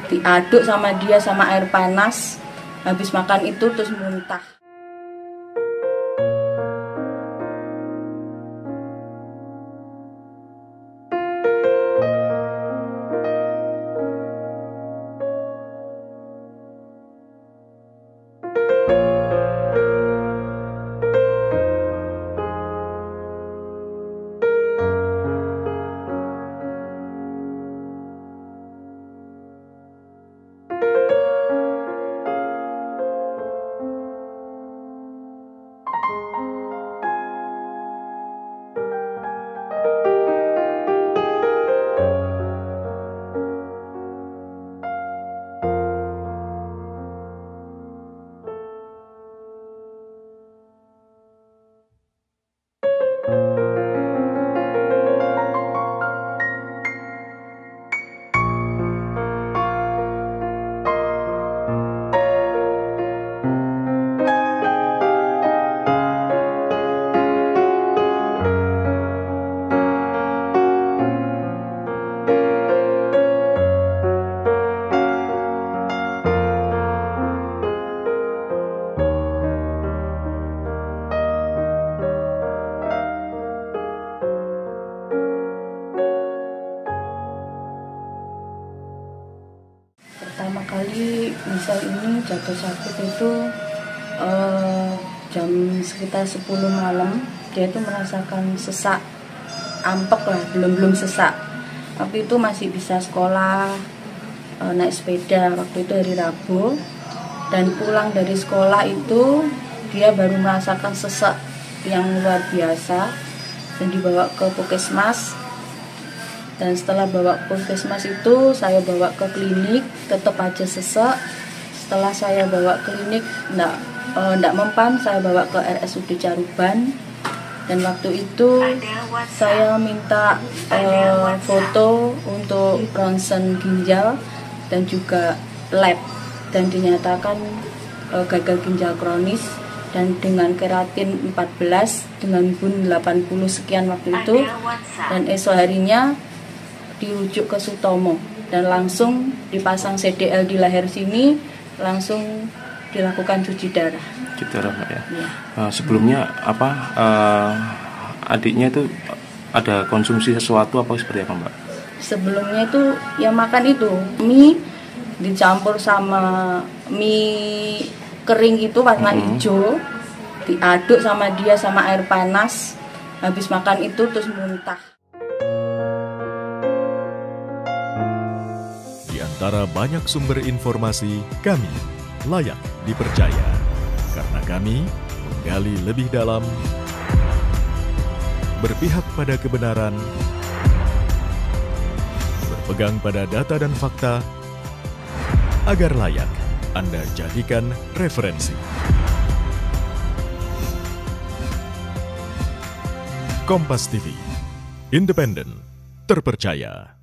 diaduk sama dia sama air panas. Habis makan itu terus muntah. Pertama kali misal ini jatuh sakit itu jam sekitar 10 malam. Dia itu merasakan sesak, ampek lah, belum sesak. Tapi itu masih bisa sekolah, naik sepeda. Waktu itu hari Rabu. Dan pulang dari sekolah itu dia baru merasakan sesak yang luar biasa. Dan dibawa ke puskesmas. Dan setelah bawa ke puskesmas itu saya bawa ke klinik, tetap aja sesak. Setelah saya bawa ke klinik enggak mempan, saya bawa ke RSUD Caruban. Dan waktu itu saya minta foto untuk ronsen ginjal dan juga lab, dan dinyatakan gagal ginjal kronis dan dengan keratin 14 dengan bun 80 sekian waktu itu. Dan esok harinya dirujuk ke Sutomo dan langsung dipasang CDL di leher sini, langsung dilakukan cuci darah. Cuci darah, Mbak, ya. Ya. Sebelumnya adiknya itu ada konsumsi sesuatu apa seperti apa, Mbak? Sebelumnya itu ya makan itu mie dicampur sama mie kering itu warna hijau, diaduk sama dia sama air panas. Habis makan itu terus muntah. Di antara banyak sumber informasi, kami layak dipercaya karena kami menggali lebih dalam, berpihak pada kebenaran, berpegang pada data dan fakta, agar layak Anda jadikan referensi. Kompas TV, independen, terpercaya.